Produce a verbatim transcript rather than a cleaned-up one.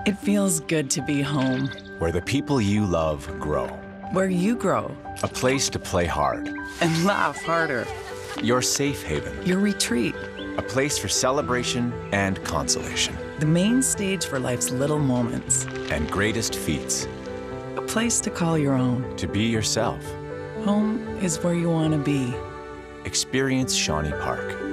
It feels good to be home. Where the people you love grow. Where you grow. A place to play hard. And laugh harder. Your safe haven. Your retreat. A place for celebration and consolation. The main stage for life's little moments. And greatest feats. A place to call your own. To be yourself. Home is where you want to be. Experience Shawnee Park.